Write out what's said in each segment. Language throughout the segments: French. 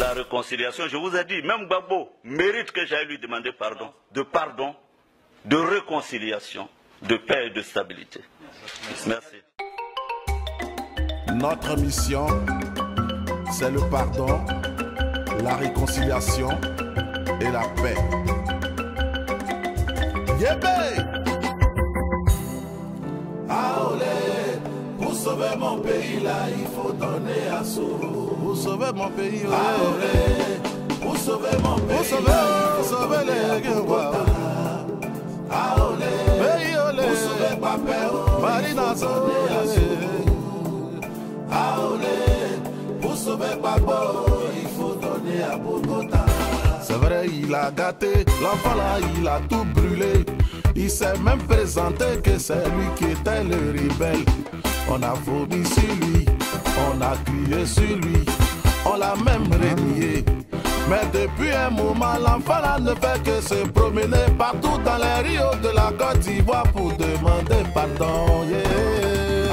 la réconciliation. Je vous ai dit, même Gbagbo mérite que j'aille lui demander pardon, de réconciliation, de paix et de stabilité. Merci. Notre mission, c'est le pardon, la réconciliation et la paix. Yébé! Aolé, pour sauver mon pays là, il faut donner à Soro. Pour sauver mon pays, Aolé, pour sauver mon pays, pour sauver les Guingois. Aolé, pour sauver Papel, Marina donner à Soro. Aolé, pour sauver Babo, il faut donner à Bogota. C'est vrai, il a gâté, l'enfant là, il a tout brûlé. Il s'est même présenté que c'est lui qui était le rebelle. On a vomi sur lui, on a crié sur lui, on l'a même renié. Mais depuis un moment, l'enfant là ne fait que se promener partout dans les rios de la Côte d'Ivoire pour demander pardon. Yeah.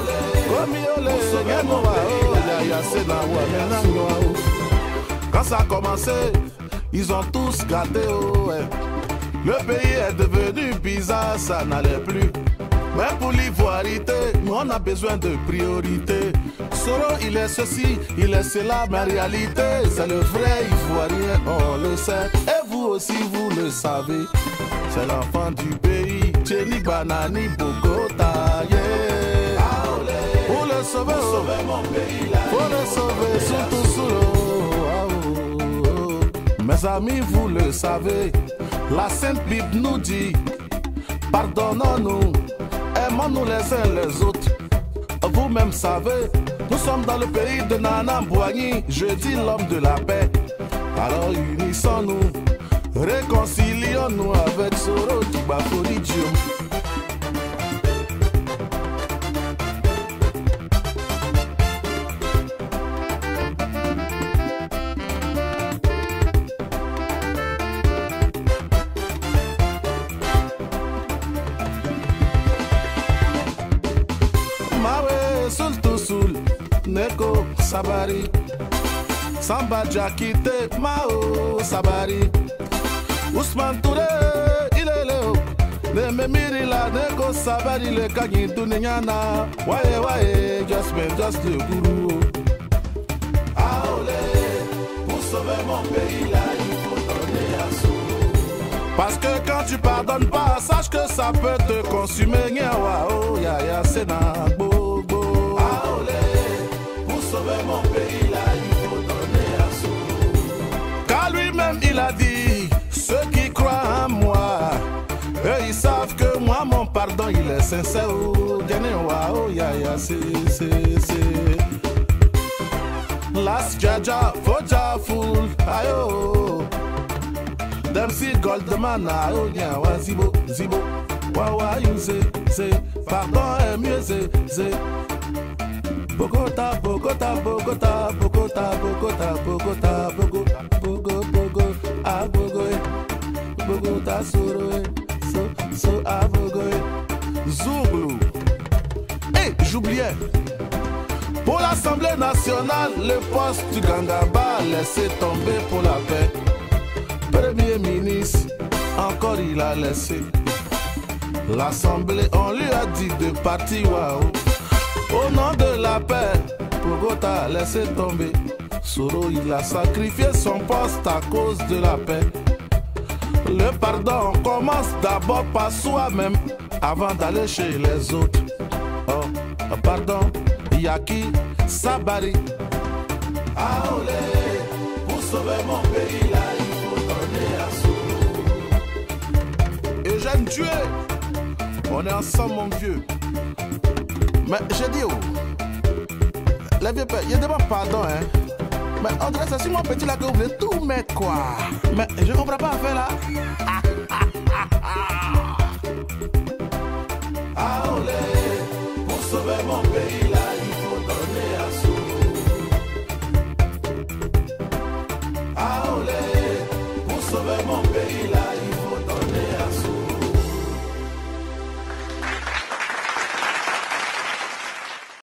Quand ça a commencé, ils ont tous gâté. Oh, ouais. Le pays est devenu bizarre, ça n'allait plus. Mais pour l'ivoirité, on a besoin de priorité. Soro, il est ceci, il est cela, mais en réalité, c'est le vrai ivoirien, on le sait. Et vous aussi, vous le savez. C'est l'enfant du pays, Tchéni Banani Bogota. Yeah. Pour le sauver, mon pays là, pour le sauver, surtout Soro. Mes amis, vous le savez. La Sainte Bible nous dit, pardonnons-nous, aimons-nous les uns les autres. Vous-même savez, nous sommes dans le pays de Nana Mbouani, je dis l'homme de la paix. Alors unissons-nous, réconcilions-nous avec Soro Kibaforidium. Neko Sabari, Samba Jakite, Mao Sabari, Ousmane Touré, il est là. Ne me miri la Neko Sabari, le Kagin Tuniana. Waye, just le gourou. Aolé, pour sauver mon pays là, il faut donner à Soro. Parce que quand tu pardonnes pas, sache que ça peut te consumer. Nyawao, ya Senagbo. Sauver mon pays là, il faut donner à Soro. Car lui-même il a dit, ceux qui croient en moi, eux ils savent que moi mon pardon il est sincère. Oh, Las Jaja, Foja Fool, ayo. Them see Goldman, ayo, nyawa, zibo, wawa, you say, pardon est mieux, c'est. Bogota, Bogota, Bogota, Bogota, Bogota, Bogota, Bogo, ah Bogo, Bogota, Soro, so ah Bogo, Zouglou. Hey, j'oubliais. Pour l'Assemblée nationale, le poste du Gangaba laissé tomber pour la paix. Premier ministre, encore il a laissé. L'Assemblée, on lui a dit de partir, waouh. Au nom de la paix, Bogota a laissé tomber. Soro, il a sacrifié son poste à cause de la paix. Le pardon commence d'abord par soi-même avant d'aller chez les autres. Oh, pardon, Yaki Sabari. Aolé, pour sauver mon pays là, il faut donner à Soro. Eugène Tué, on est ensemble mon vieux. Mais j'ai dit, oh, les vieux pères, il y a d'abord pardon, hein. Mais on dirait que c'est sur mon petit là que vous voulez tout mettre, quoi. Mais je comprends pas à faire là.